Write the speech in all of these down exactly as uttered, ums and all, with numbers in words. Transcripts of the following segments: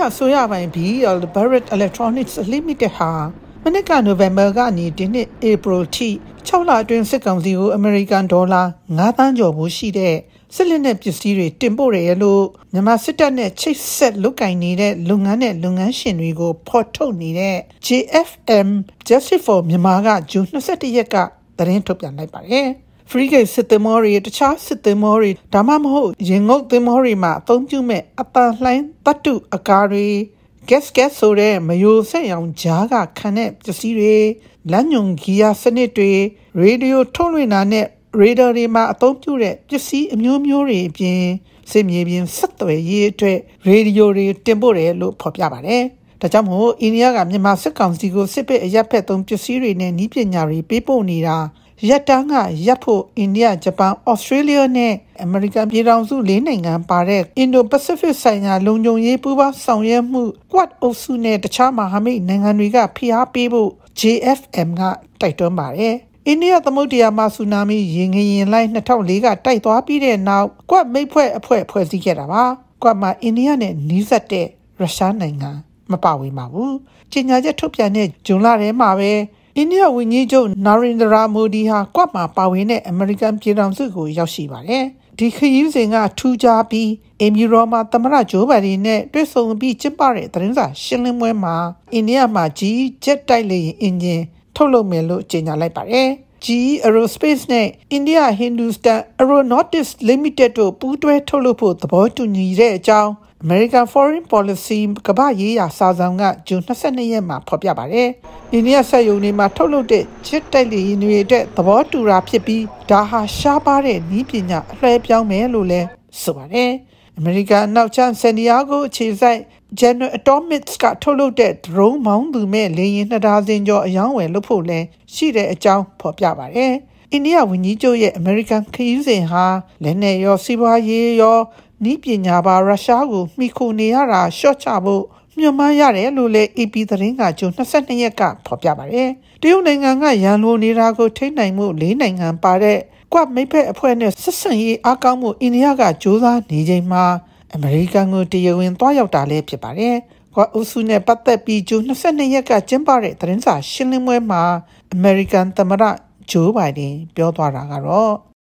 India ဆိုရပိုင်း B L Bharat Electronics Limited ဟာမနှစ်က November ကနေဒီနှစ် April ထိ၆လအတွင်းစစ်ကောင်စီကို American Dollar ငါးသန်းကျော်ဖို့ရှိတဲ့စစ်လက်နက်ပစ္စည်းတွေတင်ပို့ရလို့မြန်မာစစ်တပ်နဲ့ချိတ်ဆက်လုပ်ကင်နေတဲ့လုပ်ငန်းနဲ့လုပ်ငန်းရှင်တွေကိုဖော်ထုတ်နေတဲ့ J F M Justice for Myanmar ကဇွန်၂၁ရက်ကသတင်းထုတ်ပြန်လိုက်ပါတယ်။ Frigate စစ်သင်္ဘောတွေတခြားစစ်သင်္ဘောတွေဒါမှမဟုတ်ရင်ငုတ်သင်္ဘောတွေမှာအသုံးပြုမဲ့အပန်လှိုင်းတတ္တုအကာတွေ gas gas ဆိုတဲ့မယိုဆက်ရောင်ကြားကခံတဲ့ပစ္စည်းတွေလမ်းညွန်ဂီယာစနစ်တွေရေဒီယိုထုတ်လွှင့်တာနဲ့ရေဒါတွေမှာအသုံးပြုတဲ့ပစ္စည်းအမျိုးမျိုးတွေအပြင်စစ်မြေပြင်ဆက်သွယ်ရေးအတွက်ရေဒီယိုတွေတင်ပို့တယ်လို့ဖော်ပြပါတယ်။ဒါကြောင့်မို့အိန္ဒိယကမြန်မာစစ်ကောင်စီကိုစစ်ပစ်အရက်ဖက်သုံးပစ္စည်းတွေနဲ့ဤပညာတွေပေးပို့နေတာရက်တန်းကရပ်ဖို့အိန္ဒိယဂျပန်ဩစတြေးလျနဲ့အမေရိကန်ပြည်ထောင်စုလေးနိုင်ငံပါတဲ့အင်ဒိုပစိဖိတ်ဆိုင်ရာလုံခြုံရေးပူးပေါင်းဆောင်ရွက်မှု Quad အုပ်စုနဲ့တခြားမဟာမိတ်နိုင်ငံတွေကဖိအားပေးဖို့ J F M ကတိုက်တွန်းပါတယ်။အိန္ဒိယသမုဒ္ဒရာမှာဆူနာမီရေငရင်လှိုင်း၂၀၀၄ကတိုက်သွားပြီးတဲ့နောက် Quad မိတ်ဖွဲ့အဖွဲ့ဖွဲ့စည်းခဲ့တာပါ။ Quad မှာအိန္ဒိယနဲ့နီးစပ်တဲ့ရုရှားနိုင်ငံမပါဝင်ပါဘူး။ကြေညာချက်ထုတ်ပြန်တဲ့ဇွန်လထဲမှာပဲအိန္ဒိယဝန်ကြီးချုပ်နာရင်ဒရာမိုဒီဟာကွက်မှာပါဝင်တဲ့အမေရိကန်ပြည်ထောင်စုကိုရောက်ရှိပါတယ်။ဒီခရီးစဉ်ကထူးခြားပြီးအမီရောမှာသမ္မတဂျိုးဘိုင်ဒန်နဲ့တွေ့ဆုံပြီးကျင်းပတဲ့သတင်းစာရှင်းလင်းပွဲမှာအိန္ဒိယမှာ G E ဂျက်တိုက်လေယာဉ်အင်ဂျင်ထုတ်လုပ်မယ်လို့ကြေညာလိုက်ပါတယ်။ G E Aerospace နဲ့ India Hindustan Aeronautics Limited တို့ပူးတွဲထုတ်လုပ်ဖို့သဘောတူညီတဲ့အကြောင်း American Foreign Policy ကမ္ဘာ့ရေးရာစာဆောင်ကဇွန်၂၂ရက်မှာဖော်ပြပါတယ်။အိန္ဒိယစက်ရုံတွေမှာထုတ်လုပ်တဲ့ဂျက်တိုက်လေယာဉ်တွေအတွက်သဘောတူတာဖြစ်ပြီးဒါဟာရှားပါတဲ့နည်းပညာအလွှဲပြောင်းမယ်လို့လည်းဆိုပါတယ်။ American နောက်ချမ်း San Diego အခြေစိုက် General Atomics ကထုတ်လုပ်တဲ့ drone မောင်းသူမဲ့လေယာဉ်နှစ်ဒါဇင်ကျော်အယောင်းဝယ်လုပ်ဖို့လည်းရှိတဲ့အကြောင်းဖော်ပြပါတယ်။အိန္ဒိယဝန်ကြီးချုပ်ရဲ့ American ခရီးစဉ်ဟာလက်နက်ရောစီးပွားရေးရောနီးပညာပါရုရှားကိုမှီခိုနေရတာရှော့ချဖို့မျှော်မှန်းရတယ်လို့လည်း A P သတင်းကဇွန်၂၂ရက်ကဖော်ပြပါတယ်။တရုတ်နိုင်ငံကရန်လိုနေတာကိုထိန်းနိုင်မှုလေးနိုင်ငံပါတဲ့ကွက်မိတ်ဖက်အဖွဲ့နဲ့ဆက်ဆံရေးအားကောင်းမှုအိန္ဒိယကကြိုးစားနေချိန်မှာအမေရိကန်ကိုတရားဝင်သွားရောက်တာလည်းဖြစ်ပါတယ်။ကွက်အုပ်စုနဲ့ပတ်သက်ပြီးဇွန်၂၂ရက်ကကျင်းပတဲ့သတင်းစာရှင်းလင်းပွဲမှာအမေရိကန်သမ္မတဂျိုးဘိုင်ဒန်ပြောသွားတာကတော့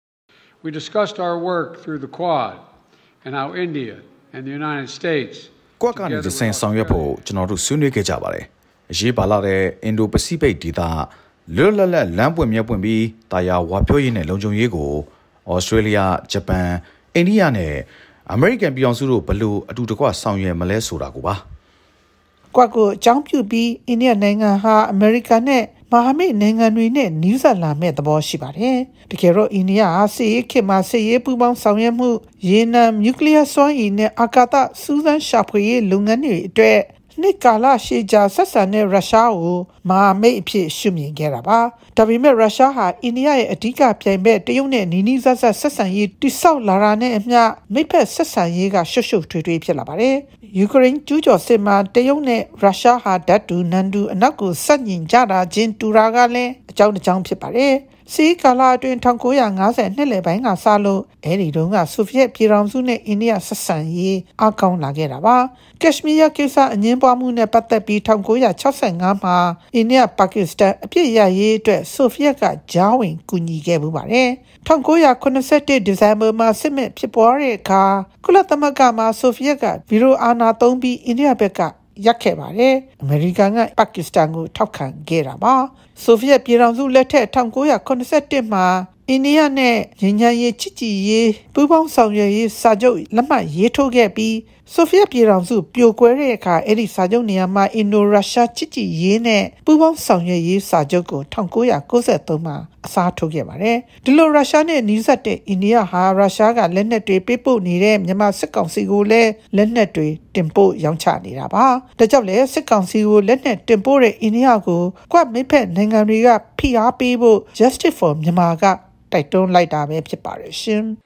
We discussed our work through the Quad and how India and the United States ကွက်ကနေစင်ဆောင်ရွက်ဖို့ကျွန်တော်တို့ဆွေးနွေးခဲ့ကြပါတယ်။အရေးပါလာတဲ့အင်ဒိုပစိဖိတ်ဒေသလွတ်လပ်လပ်လမ်းပွင့်မြတ်ပွင့်ပြီးတာယာဝါပြောရေးနဲ့လုံခြုံရေးကိုဩစတြေးလျဂျပန်အိန္ဒိယနဲ့အမေရိကန်ပြည်အောင်စုတို့ဘလို့အတူတကွဆောင်ရွက်မလဲဆိုတာကိုပါကွက်ကိုအကြောင်းပြုပြီးအိန္ဒိယနိုင်ငံဟာအမေရိကန်နဲ့မဟာမိတ်နိုင်ငံတွေနဲ့နီးစပ်လာမဲ့သဘောရှိပါတယ်။တကယ်တော့အိန္ဒိယဟာစစ်ရေးခေတ်မှာစစ်ရေးပူးပေါင်းဆောင်ရွက်မှုရေနံနျူကလ িয়ার စွမ်းအင်နဲ့အာကာသစူးစမ်းရှာဖွေရေးလုပ်ငန်းတွေအတွက်နှစ်ကာလရှည်ကြာဆက်ဆံတဲ့ရုရှားကိုမဟာမိတ်အဖြစ်ရှုမြင်ခဲ့တာပါ။ဒါပေမဲ့ရုရှားဟာအိန္ဒိယရဲ့အဓိကပြိုင်ဘက်တရုတ်နဲ့နီးနီးစပ်စပ်ဆက်ဆံရေးတိဆောက်လာတာနဲ့အမျှမိတ်ဖက်ဆက်ဆံရေးကရှုပ်ရှုပ်ထွေးထွေးဖြစ်လာပါတယ်။ယူကရိန်းကျူးကျော်စစ်မှာတရုတ်နဲ့ရုရှားဟာဓာတ်တူနန်တူအနောက်ကိုဆက်ညင်ကြတာချင်းတူတာကလည်းအကြောင်းတစ်ကြောင်းဖြစ်ပါတယ်။စီကာလာအတွင်း၁၉၅၀နှစ်လယ်ပိုင်းကစလို့အဲဒီတုန်းကဆိုဗီယက်ပြည်ထောင်စုနဲ့အိန္ဒိယဆက်ဆံရေးအကောင်းလာခဲ့တာပါ။ကက်ရှမီးယားကိစ္စအငြင်းပွားမှုနဲ့ပတ်သက်ပြီး၁၉၆၅မှာအိန္ဒိယပါကစ္စတန်အပြစ်ရရေးအတွက်ဆိုဗီယက်ကကြားဝင်ကူညီခဲ့မှုပါတယ်။၁၉၇၁ဒီဇင်ဘာမှာစစ်မဲ့ဖြစ်ပွားတဲ့အခါကုလသမဂ္ဂမှာဆိုဗီယက်ကဗီရိုအာဏာသုံးပြီးအိန္ဒိယဘက်ကရက်ခဲ့ပါတယ်။အမေရိကန်ကပါကစ္စတန်ကိုထောက်ခံခဲ့တာပါ။ဆိုဗီယက်ပြည်ထောင်စုလက်ထက်၁၉၇၁မှာအိန္ဒိယနဲ့ငြိမ်းချမ်းရေးချစ်ကြည်ရေးပူးပေါင်းဆောင်ရွက်ရေးစာချုပ်လက်မှတ်ရေးထိုးခဲ့ပြီးဆိုဗီယက်ပြည်ထောင်စုပြိုကွဲတဲ့အခါအဲ့ဒီစာချုပ်နေရာမှာအင်ဒိုရုရှားချစ်ကြည်ရေးနဲ့ပူးပေါင်းဆောင်ရွက်ရေးစာချုပ်ကို၁၉၉၃မှာအစားထိုးခဲ့ပါတယ်။ဒီလိုရုရှားနဲ့နီးစပ်တဲ့အိန္ဒိယဟာရုရှားကလက်နက်တွေပေးပို့နေတဲ့မြန်မာစစ်ကောင်စီကိုလည်းလက်နက်တွေတင်ပို့ရောင်းချနေတာပါ။ဒါကြောင့်လည်းစစ်ကောင်စီကိုလက်နက်တင်ပို့တဲ့အိန္ဒိယကိုကွက်မိတ်ဖက်နိုင်ငံတွေကဖိအားပေးဖို့ Justice for Myanmar ကတိုက်တွန်းလိုက်တာပဲဖြစ်ပါတယ်ရှင်။